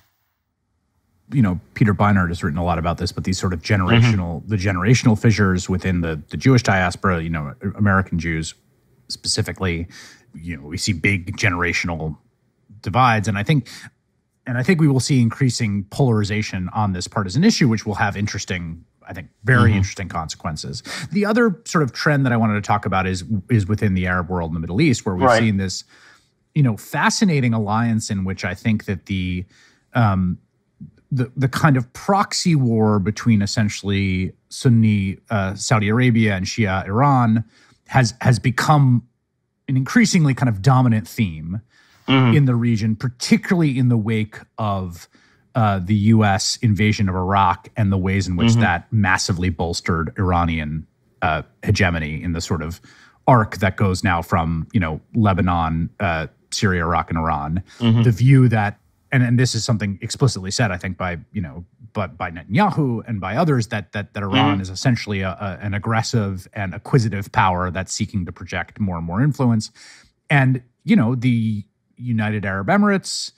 You know, Peter Beinart has written a lot about this, but these sort of generational, mm-hmm. the generational fissures within the, the Jewish diaspora, you know, American Jews specifically, you know, we see big generational divides. And I think, and I think we will see increasing polarization on this partisan issue, which will have interesting, I think, very mm-hmm. interesting consequences. The other sort of trend that I wanted to talk about is, is within the Arab world in the Middle East, where we've right. seen this, you know, fascinating alliance in which I think that the um, the the kind of proxy war between essentially Sunni uh, Saudi Arabia and Shia Iran has has become an increasingly kind of dominant theme mm-hmm. in the region, particularly in the wake of uh, the U S invasion of Iraq and the ways in which mm-hmm. that massively bolstered Iranian uh, hegemony in the sort of arc that goes now from, you know, Lebanon, uh, Syria, Iraq, and Iran. Mm-hmm. The view that, and, and this is something explicitly said, I think, by, you know, but by Netanyahu and by others, that that that Iran mm-hmm. is essentially a, a, an aggressive and acquisitive power that's seeking to project more and more influence. And, you know, the United Arab Emirates,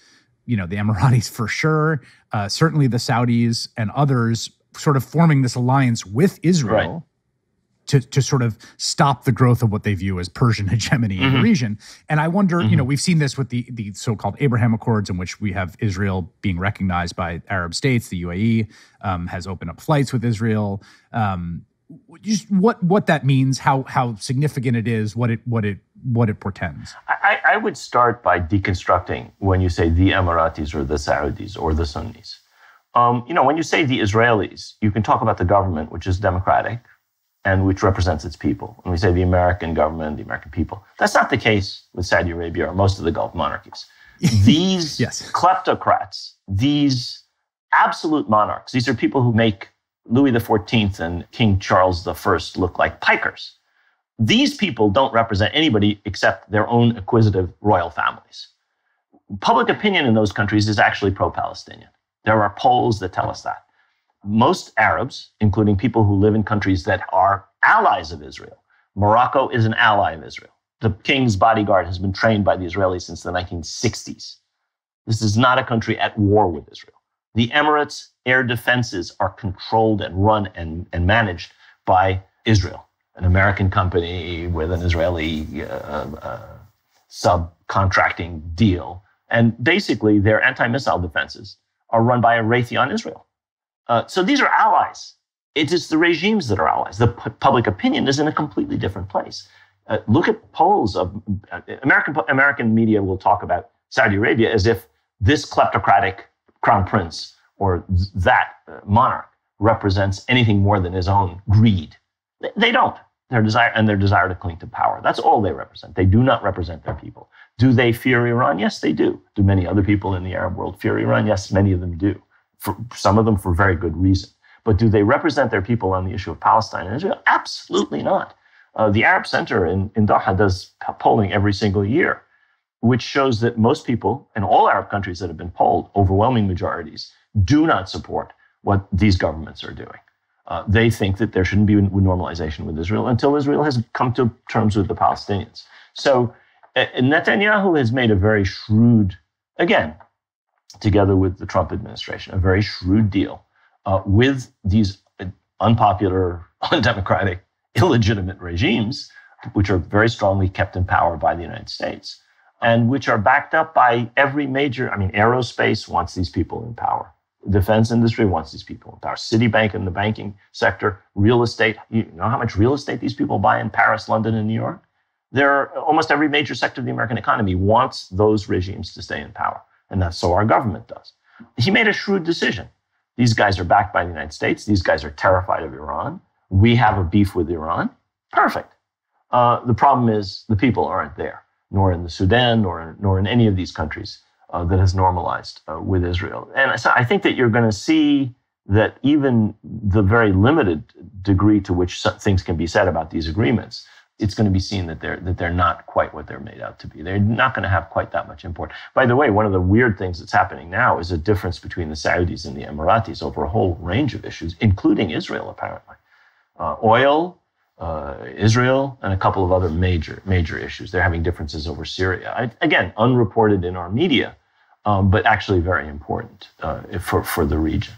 you know, the Emiratis for sure, uh, certainly the Saudis and others sort of forming this alliance with Israel. Right. To, to sort of stop the growth of what they view as Persian hegemony mm-hmm. in the region. And I wonder, mm-hmm. you know, we've seen this with the, the so-called Abraham Accords, in which we have Israel being recognized by Arab states. The U A E um, has opened up flights with Israel. Um, just what what that means, how how significant it is, what it what it what it portends. I, I would start by deconstructing when you say the Emiratis or the Saudis or the Sunnis. Um, you know, when you say the Israelis, you can talk about the government, which is democratic, and which represents its people. When we say the American government, the American people, that's not the case with Saudi Arabia or most of the Gulf monarchies. These yes. kleptocrats, these absolute monarchs, these are people who make Louis the fourteenth and King Charles the First look like pikers. These people don't represent anybody except their own acquisitive royal families. Public opinion in those countries is actually pro-Palestinian. There are polls that tell us that. Most Arabs, including people who live in countries that are allies of Israel. Morocco is an ally of Israel. The king's bodyguard has been trained by the Israelis since the nineteen sixties. This is not a country at war with Israel. The Emirates' air defenses are controlled and run and, and managed by Israel, an American company with an Israeli uh, uh, subcontracting deal. And basically, their anti-missile defenses are run by a Raytheon Israel. Uh, so these are allies. It is the regimes that are allies. The p- public opinion is in a completely different place. Uh, look at polls of uh, American American media will talk about Saudi Arabia as if this kleptocratic crown prince or th- that uh, monarch represents anything more than his own greed. They, they don't. Their desire and their desire to cling to power. That's all they represent. They do not represent their people. Do they fear Iran? Yes, they do. Do many other people in the Arab world fear Iran? Yes, many of them do. For some of them for very good reason. But do they represent their people on the issue of Palestine and Israel? Absolutely not. Uh, the Arab Center in, in Doha does polling every single year, which shows that most people in all Arab countries that have been polled, overwhelming majorities, do not support what these governments are doing. Uh, they think that there shouldn't be normalization with Israel until Israel has come to terms with the Palestinians. So uh, Netanyahu has made a very shrewd, again, together with the Trump administration, a very shrewd deal uh, with these unpopular, undemocratic, illegitimate regimes, which are very strongly kept in power by the United States, and which are backed up by every major, I mean, aerospace wants these people in power. Defense industry wants these people in power. Citibank in the banking sector, real estate, you know how much real estate these people buy in Paris, London, and New York? There, almost every major sector of the American economy wants those regimes to stay in power. And that's so our government does. He made a shrewd decision. These guys are backed by the United States. These guys are terrified of Iran. We have a beef with Iran. Perfect. Uh, the problem is the people aren't there, nor in the Sudan, nor, nor in any of these countries uh, that has normalized uh, with Israel. And so I think that you're going to see that even the very limited degree to which things can be said about these agreements, it's going to be seen that they're that they're not quite what they're made out to be. They're not going to have quite that much import. By the way, one of the weird things that's happening now is a difference between the Saudis and the Emiratis over a whole range of issues, including Israel, apparently. Uh, oil, uh, Israel, and a couple of other major, major issues. They're having differences over Syria. I, again, unreported in our media, um, but actually very important uh, for, for the region.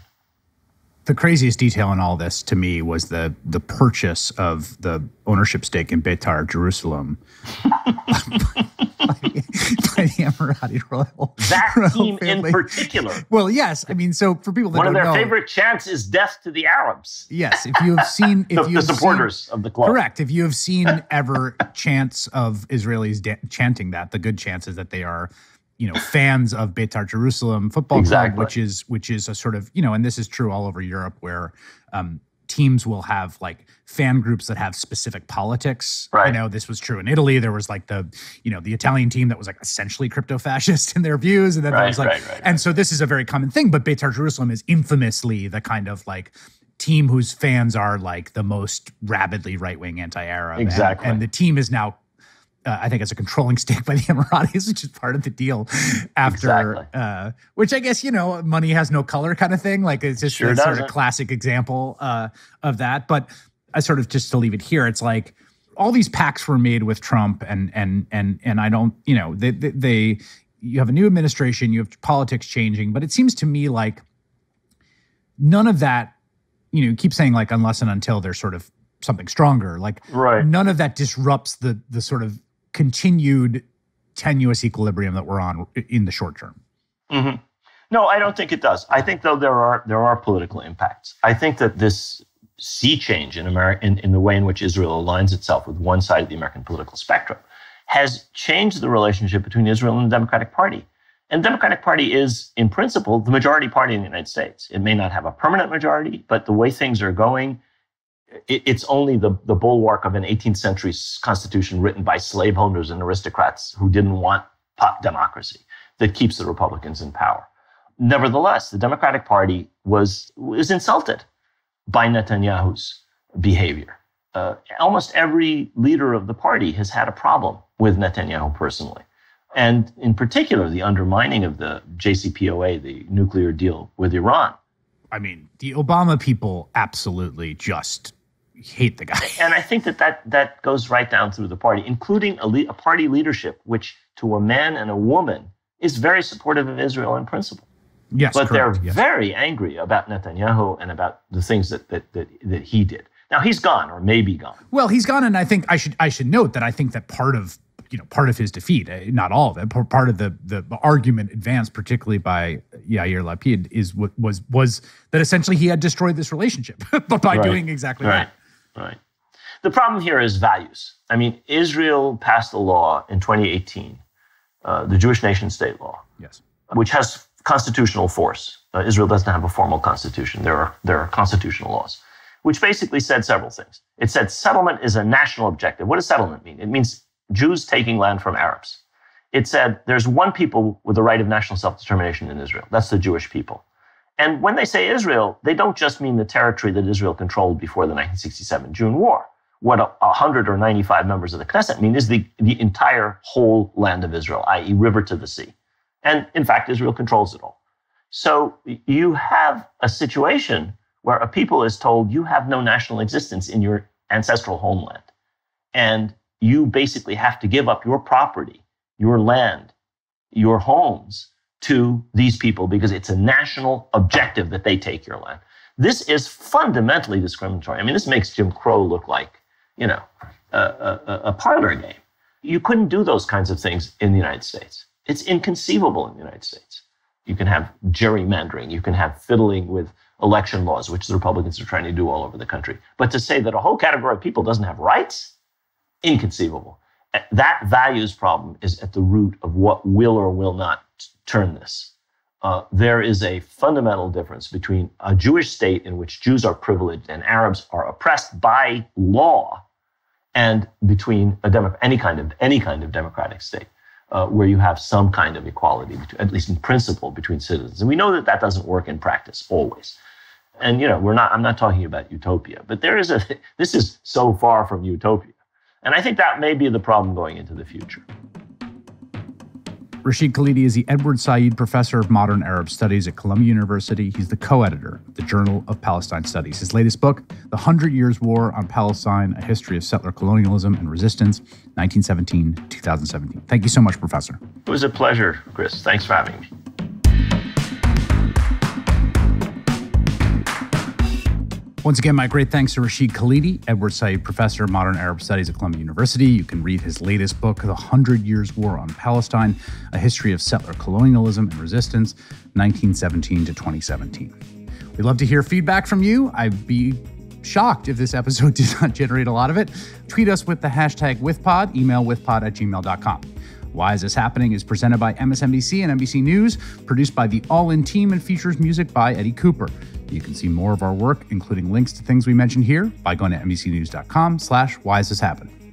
The craziest detail in all this to me was the the purchase of the ownership stake in Beitar Jerusalem by, by the Emirati royal. That royal team family. In particular. Well, yes. I mean, so for people that one don't of their know, favorite chants is "Death to the Arabs." Yes, if you have seen, if the, you the supporters seen, of the club, correct. If you have seen ever chants of Israelis da- chanting that, the good chances that they are, you know, fans of Beitar Jerusalem Football exactly. Club, which is which is a sort of, you know, and this is true all over Europe, where um, teams will have like fan groups that have specific politics. Right. You know, this was true in Italy. There was like the, you know, the Italian team that was like essentially crypto-fascist in their views, and then right, there was like, right, right, right. and so this is a very common thing. But Beitar Jerusalem is infamously the kind of like team whose fans are like the most rabidly right-wing anti-Arab. Exactly. And, and the team is now, uh, I think, it's a controlling stake by the Emiratis, which is part of the deal after, exactly. uh, which I guess, you know, money has no color kind of thing. Like it's just sure a doesn't. sort of classic example uh, of that. But I sort of, just to leave it here, it's like all these pacts were made with Trump and, and, and, and I don't, you know, they, they, they you have a new administration, you have politics changing, but it seems to me like none of that, you know, you keep saying like unless and until there's sort of something stronger, like right. none of that disrupts the the sort of continued tenuous equilibrium that we're on in the short term. Mm-hmm. No, I don't think it does. I think, though, there are there are political impacts. I think that this sea change in America, in, in the way in which Israel aligns itself with one side of the American political spectrum, has changed the relationship between Israel and the Democratic Party. And the Democratic Party is, in principle, the majority party in the United States. It may not have a permanent majority, but the way things are going, it, it's only the, the bulwark of an eighteenth century constitution written by slaveholders and aristocrats who didn't want democracy that keeps the Republicans in power. Nevertheless, the Democratic Party was, was insulted by Netanyahu's behavior. Uh, almost every leader of the party has had a problem with Netanyahu personally. And in particular, the undermining of the J C P O A, the nuclear deal with Iran. I mean, the Obama people absolutely just hate the guy. And I think that that, that goes right down through the party, including a, le- a party leadership, which to a man and a woman is very supportive of Israel in principle. Yes, but correct, they're yes. very angry about Netanyahu and about the things that, that that that he did. Now he's gone, or maybe gone. Well, he's gone, and I think I should I should note that I think that part of you know part of his defeat, not all of it, part of the the, the argument advanced, particularly by Yair Lapid, is what was was that essentially he had destroyed this relationship, but by right. doing exactly right. that. Right. The problem here is values. I mean, Israel passed a law in twenty eighteen, uh, the Jewish nation state law, yes, which has constitutional force. Uh, Israel doesn't have a formal constitution. There are there are constitutional laws, which basically said several things. It said settlement is a national objective. What does settlement mean? It means Jews taking land from Arabs. It said there's one people with the right of national self-determination in Israel. That's the Jewish people. And when they say Israel, they don't just mean the territory that Israel controlled before the nineteen sixty-seven June War. What a, one hundred or ninety-five members of the Knesset mean is the, the entire whole land of Israel, that is river to the sea. And in fact, Israel controls it all. So you have a situation where a people is told you have no national existence in your ancestral homeland. And you basically have to give up your property, your land, your homes to these people because it's a national objective that they take your land. This is fundamentally discriminatory. I mean, this makes Jim Crow look like, you know, a, a, a parlor game. You couldn't do those kinds of things in the United States. It's inconceivable in the United States. You can have gerrymandering. You can have fiddling with election laws, which the Republicans are trying to do all over the country. But to say that a whole category of people doesn't have rights, inconceivable. That values problem is at the root of what will or will not turn this. Uh, there is a fundamental difference between a Jewish state in which Jews are privileged and Arabs are oppressed by law, and between a Demo- any kind of any kind of democratic state. Uh, where you have some kind of equality, between, at least in principle, between citizens. And we know that that doesn't work in practice always. And, you know, we're not, I'm not talking about utopia, but there is a, this is so far from utopia. And I think that may be the problem going into the future. Rashid Khalidi is the Edward Said Professor of Modern Arab Studies at Columbia University. He's the co-editor of the Journal of Palestine Studies. His latest book, The Hundred Years' War on Palestine, A History of Settler Colonialism and Resistance, nineteen seventeen to two thousand seventeen. Thank you so much, Professor. It was a pleasure, Chris. Thanks for having me. Once again, my great thanks to Rashid Khalidi, Edward Said Professor of Modern Arab Studies at Columbia University. You can read his latest book, The Hundred Years' War on Palestine, A History of Settler Colonialism and Resistance, nineteen seventeen to twenty seventeen. We'd love to hear feedback from you. I'd be shocked if this episode did not generate a lot of it. Tweet us with the hashtag WithPod, email withpod at gmail dot com. Why Is This Happening is presented by M S N B C and N B C News, produced by the All In team, and features music by Eddie Cooper. You can see more of our work, including links to things we mentioned here, by going to N B C news dot com slash why is this happening.